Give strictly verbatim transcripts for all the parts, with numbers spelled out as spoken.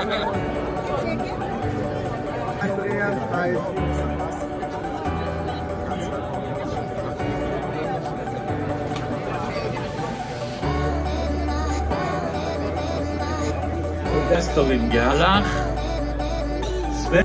Andreas Reis. Professorin Gerlach. Sven.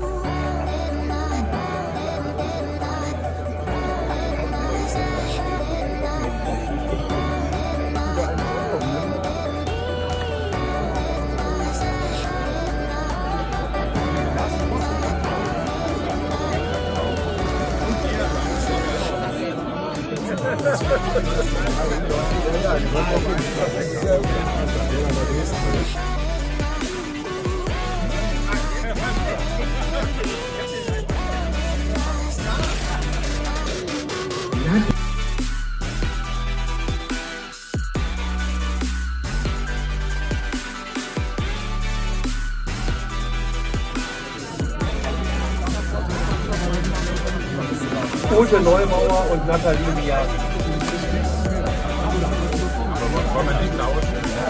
Ute Neumauer und Nathalie Mias. Wollen wir nicht laut?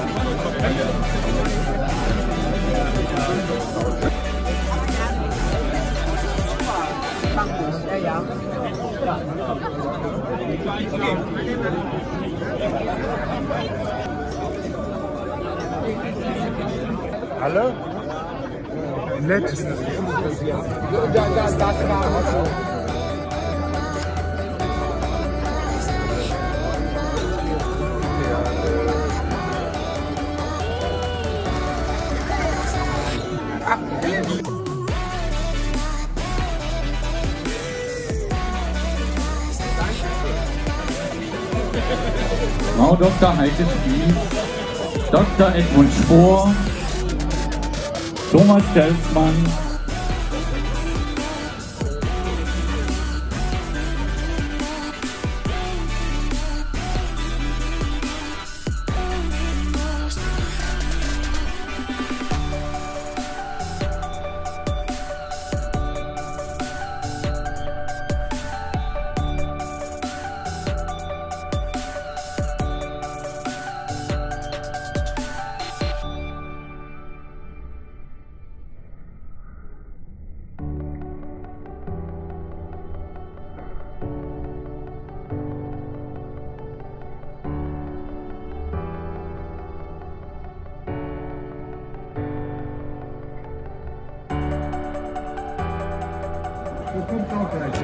Ja, ja. Alle? Nett. Da, da, das war auch so. Frau Doktor Heike Spieß, Doktor Edmund Spohr, Thomas Stelzmann, Das kommt auch gleich.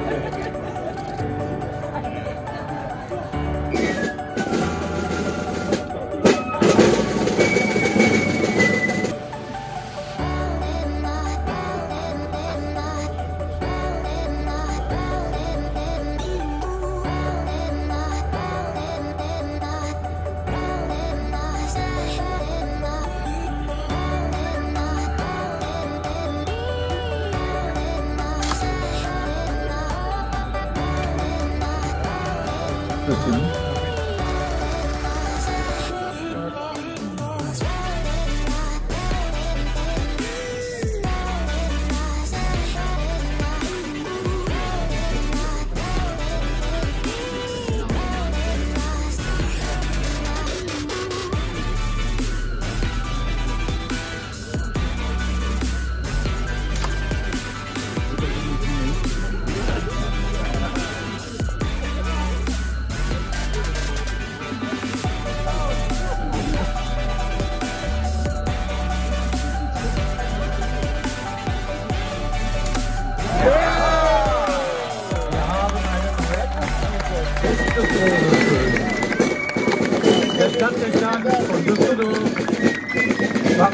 Der Stadtexamen von Düsseldorf. Ja.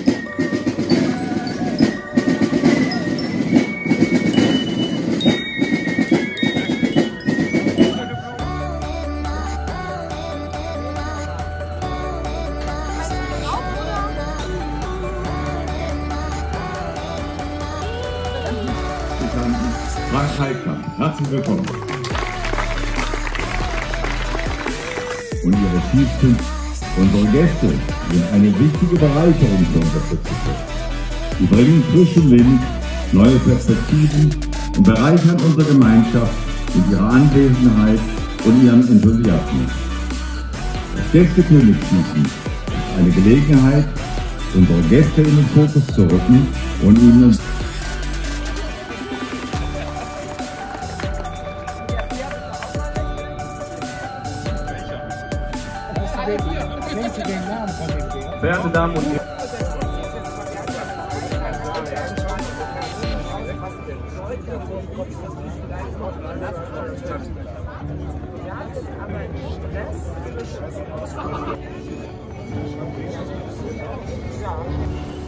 Frank Heikmann, herzlich willkommen. Und Ihre Chiefs, unsere Gäste, sind eine wichtige Bereicherung für unser Festival. Sie bringen frischen Wind, neue Perspektiven und bereichern unsere Gemeinschaft mit ihrer Anwesenheit und ihrem Enthusiasmus. Das Gästekönigschießen ist eine Gelegenheit, unsere Gäste in den Fokus zu rücken und ihnen Verehrte Damen und Herren, Ja.